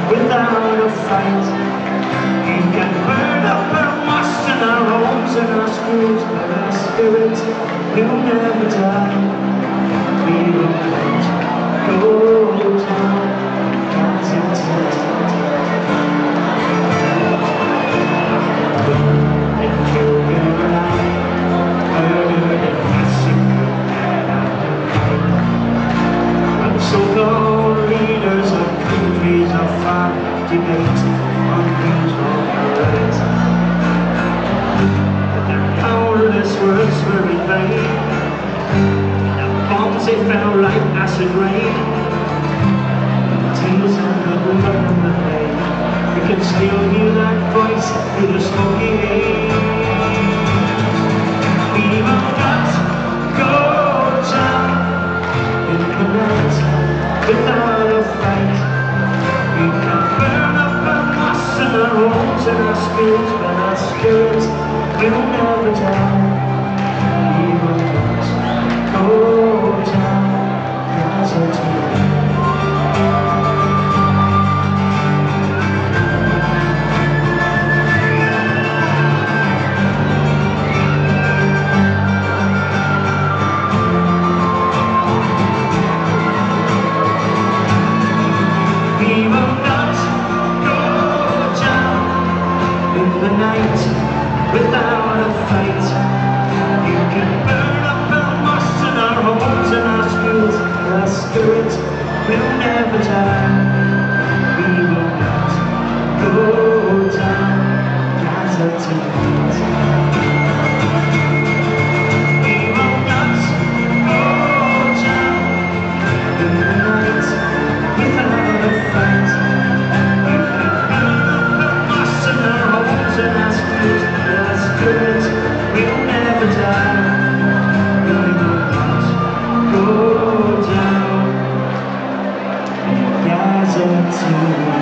without a fight. We can burn up our rust in our homes and our schools, but our spirits will never die. We will not go down as a team. And killed and alive, murdered and massacred. And so-called leaders of countries of far debate on who's wrong or right. But their powerless words were in vain. The bombs they fell like acid rain. Tears and the blood on the hay. We can still hear that voice through the smoky haze. We will not go down in the night without a fight. We can burn up our moss and our homes and our spirits, but our spirits will never die. We will not go down as a team. We will not go down in the night without a fight. You can burn up our moss and our homes and our schools, but our spirit will never die. We will not go down as a team. We will not go down in the night without a fight. You can burn up our moss and our homes and our schools, but our spirit will never die. We will not go down as a team.